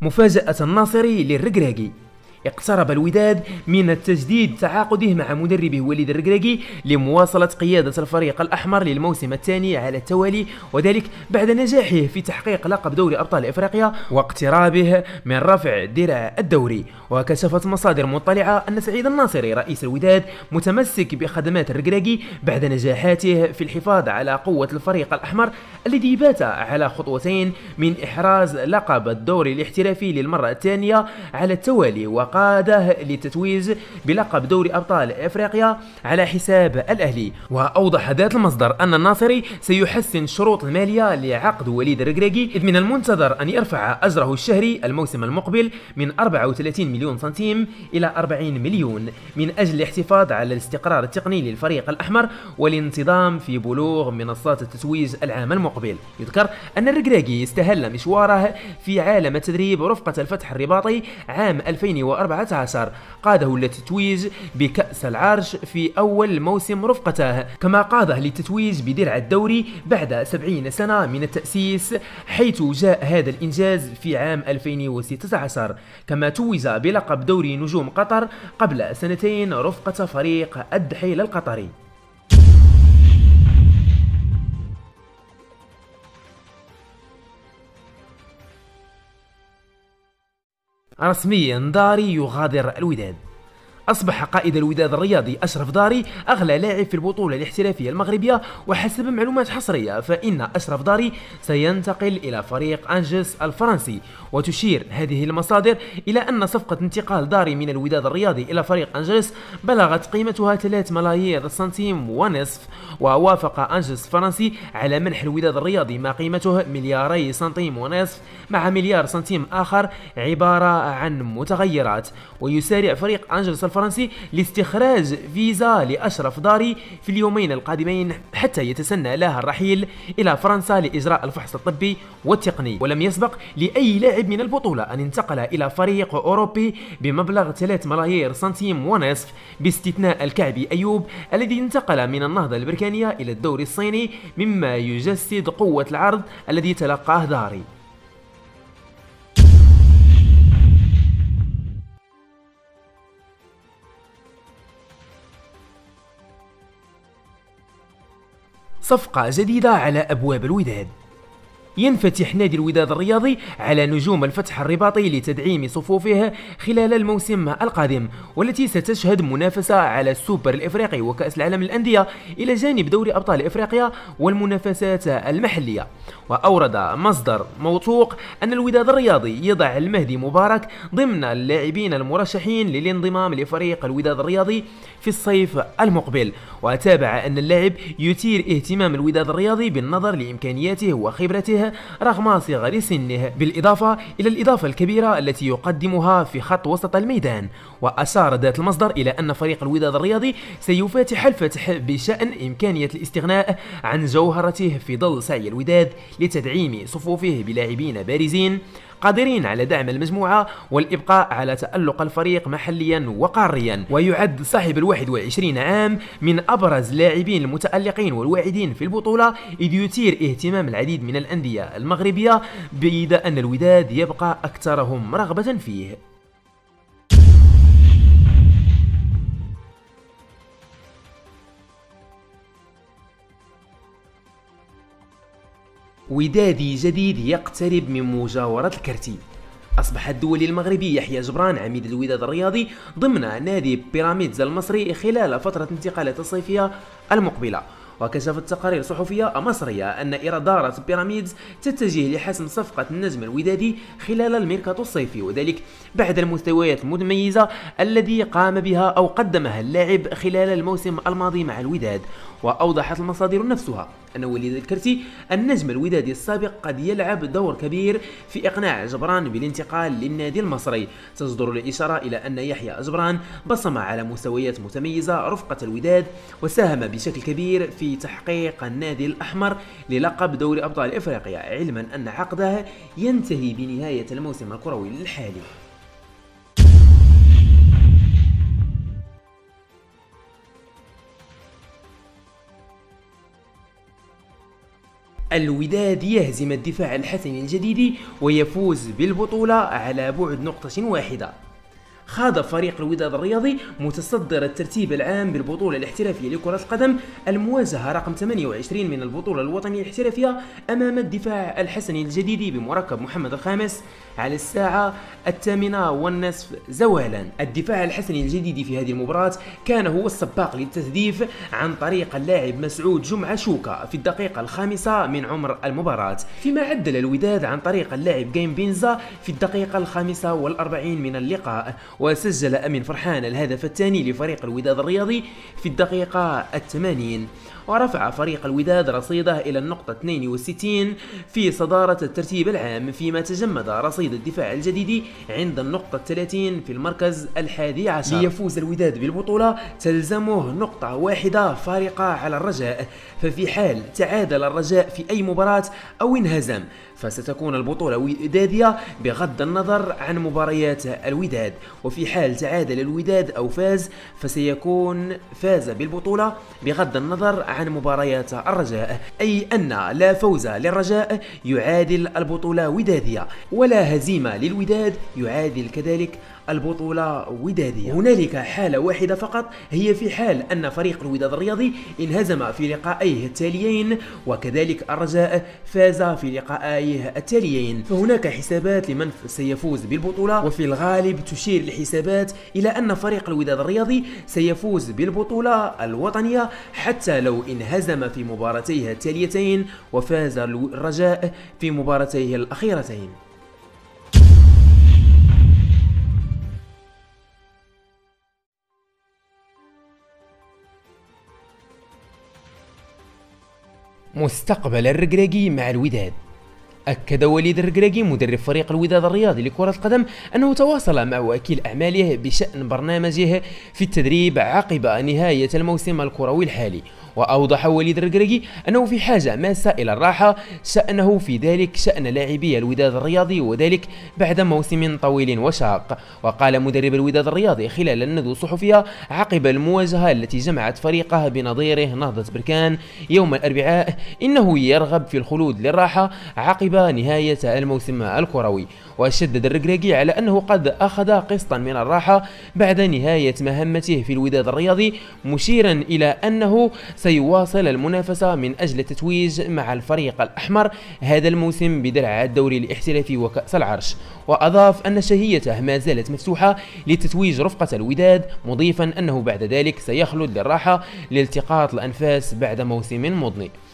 مفاجأة الناصري للركراكي. اقترب الوداد من تجديد تعاقده مع مدربه وليد الركراكي لمواصلة قيادة الفريق الأحمر للموسم الثاني على التوالي، وذلك بعد نجاحه في تحقيق لقب دوري أبطال إفريقيا واقترابه من رفع درع الدوري. وكشفت مصادر مطلعة أن سعيد الناصري رئيس الوداد متمسك بخدمات الركراكي بعد نجاحاته في الحفاظ على قوة الفريق الأحمر الذي بات على خطوتين من إحراز لقب الدوري الاحترافي للمرة الثانية على التوالي، وقاده للتتويج بلقب دوري أبطال إفريقيا على حساب الأهلي. وأوضح ذات المصدر أن الناصري سيحسن الشروط المالية لعقد وليد الركراكي، إذ من المنتظر أن يرفع أجره الشهري الموسم المقبل من 34 مليون سنتيم إلى 40 مليون من أجل الاحتفاظ على الاستقرار التقني للفريق الأحمر والانتظام في بلوغ منصات التتويج العام المقبل. يذكر أن الركراكي استهل مشواره في عالم التدريب رفقة الفتح الرباطي عام 2014، قاده للتتويج بكأس العرش في أول موسم رفقته، كما قاده للتتويج بدرع الدوري بعد 70 سنة من التأسيس، حيث جاء هذا الإنجاز في عام 2016. كما توج بلقب دوري نجوم قطر قبل سنتين رفقة فريق الدحيل القطري. رسميا داري يغادر الوداد. أصبح قائد الوداد الرياضي أشرف داري أغلى لاعب في البطولة الاحترافية المغربية، وحسب معلومات حصرية فإن أشرف داري سينتقل إلى فريق أنجس الفرنسي. وتشير هذه المصادر إلى أن صفقة انتقال داري من الوداد الرياضي إلى فريق أنجس بلغت قيمتها 3 ملايير سنتيم ونصف، ووافق أنجس الفرنسي على منح الوداد الرياضي ما قيمته 2 سنتيم ونصف مع 1 سنتيم آخر عبارة عن متغيرات. ويسارع فريق أنجس الفرنسي لاستخراج فيزا لأشرف داري في اليومين القادمين حتى يتسنى له الرحيل إلى فرنسا لإجراء الفحص الطبي والتقني. ولم يسبق لأي لاعب من البطولة أن انتقل إلى فريق أوروبي بمبلغ 3 ملايير سنتيم ونصف، باستثناء الكعبي أيوب الذي انتقل من النهضة البركانية إلى الدوري الصيني، مما يجسد قوة العرض الذي تلقاه داري. صفقة جديدة على أبواب الوداد. ينفتح نادي الوداد الرياضي على نجوم الفتح الرباطي لتدعيم صفوفه خلال الموسم القادم، والتي ستشهد منافسة على السوبر الإفريقي وكأس العالم للأندية إلى جانب دوري أبطال إفريقيا والمنافسات المحلية. وأورد مصدر موثوق أن الوداد الرياضي يضع المهدي مبارك ضمن اللاعبين المرشحين للانضمام لفريق الوداد الرياضي في الصيف المقبل. وتابع أن اللاعب يثير اهتمام الوداد الرياضي بالنظر لإمكانياته وخبرته رغم صغر سنه، بالإضافة إلى الإضافة الكبيرة التي يقدمها في خط وسط الميدان. وأشار ذات المصدر إلى أن فريق الوداد الرياضي سيفاتح الفتح بشأن إمكانية الاستغناء عن جوهرته في ظل سعي الوداد لتدعيم صفوفه بلاعبين بارزين قادرين على دعم المجموعة والإبقاء على تألق الفريق محليا وقاريا. ويعد صاحب 21 عام من أبرز لاعبين المتألقين والواعدين في البطولة، إذ يثير اهتمام العديد من الأندية المغربية، بيد أن الوداد يبقى أكثرهم رغبة فيه. ودادي جديد يقترب من مجاورة الكرتي. أصبح الدولي المغربي يحيى جبران عميد الوداد الرياضي ضمن نادي بيراميدز المصري خلال فترة انتقالات الصيفية المقبلة. وكشفت تقارير صحفية مصرية أن إدارة بيراميدز تتجه لحسم صفقة النجم الودادي خلال الميركاتو الصيفي، وذلك بعد المستويات المتميزة الذي قام بها أو قدمها اللاعب خلال الموسم الماضي مع الوداد. وأوضحت المصادر نفسها أن وليد الكرتي النجم الودادي السابق قد يلعب دور كبير في إقناع جبران بالانتقال للنادي المصري. تصدر الإشارة إلى أن يحيى جبران بصم على مستويات متميزة رفقة الوداد، وساهم بشكل كبير في تحقيق النادي الأحمر للقب دوري أبطال إفريقيا، علما أن عقده ينتهي بنهاية الموسم الكروي الحالي. الوداد يهزم الدفاع الحسني الجديد ويفوز بالبطولة على بعد نقطة واحدة. خاض فريق الوداد الرياضي متصدر الترتيب العام بالبطولة الاحترافية لكرة القدم المواجهة رقم 28 من البطولة الوطنية الاحترافية أمام الدفاع الحسني الجديد بمركب محمد الخامس على الساعة 8:30 زوالا. الدفاع الحسني الجديد في هذه المباراة كان هو السباق للتهديف عن طريق اللاعب مسعود جمعة شوكة في الدقيقة 5 من عمر المباراة، فيما عدل الوداد عن طريق اللاعب جيم بينزا في الدقيقة 45 من اللقاء، وسجل أمين فرحان الهدف الثاني لفريق الوداد الرياضي في الدقيقة 80، ورفع فريق الوداد رصيده إلى النقطة 62 في صدارة الترتيب العام، فيما تجمد رصيد الدفاع الجديد عند النقطة 30 في المركز 11. ليفوز الوداد بالبطولة تلزمه نقطة واحدة فارقة على الرجاء، ففي حال تعادل الرجاء في أي مباراة أو انهزم فستكون البطولة ودادية بغض النظر عن مباريات الوداد، وفي حال تعادل الوداد أو فاز فسيكون فاز بالبطولة بغض النظر عن مباريات الرجاء، أي أن لا فوز للرجاء يعادل البطولة ودادية، ولا هزيمة للوداد يعادل كذلك البطولة ودادية. هنالك حالة واحدة فقط، هي في حال أن فريق الوداد الرياضي انهزم في لقائيه التاليين وكذلك الرجاء فاز في لقائيه التاليين، فهناك حسابات لمن سيفوز بالبطولة، وفي الغالب تشير الحسابات إلى أن فريق الوداد الرياضي سيفوز بالبطولة الوطنية حتى لو انهزم في مباراتيه التاليتين وفاز الرجاء في مباراتيه الأخيرتين. مستقبل الركراكي مع الوداد. أكد وليد الركراكي مدرب فريق الوداد الرياضي لكرة القدم أنه تواصل مع وكيل أعماله بشأن برنامجه في التدريب عقب نهاية الموسم الكروي الحالي، وأوضح وليد الركراكي أنه في حاجة ماسة إلى الراحة، شأنه في ذلك شأن لاعبي الوداد الرياضي، وذلك بعد موسم طويل وشاق. وقال مدرب الوداد الرياضي خلال الندوة الصحفية عقب المواجهة التي جمعت فريقه بنظيره نهضة بركان يوم الأربعاء إنه يرغب في الخلود للراحة عقب نهاية الموسم الكروي، وشدد الركراكي على أنه قد أخذ قسطا من الراحة بعد نهاية مهمته في الوداد الرياضي، مشيرا إلى أنه سيواصل المنافسة من أجل التتويج مع الفريق الأحمر هذا الموسم بدرع الدوري الاحترافي وكأس العرش. وأضاف أن شهيته ما زالت مفتوحة لتتويج رفقة الوداد، مضيفا أنه بعد ذلك سيخلد للراحة لالتقاط الأنفاس بعد موسم مضني.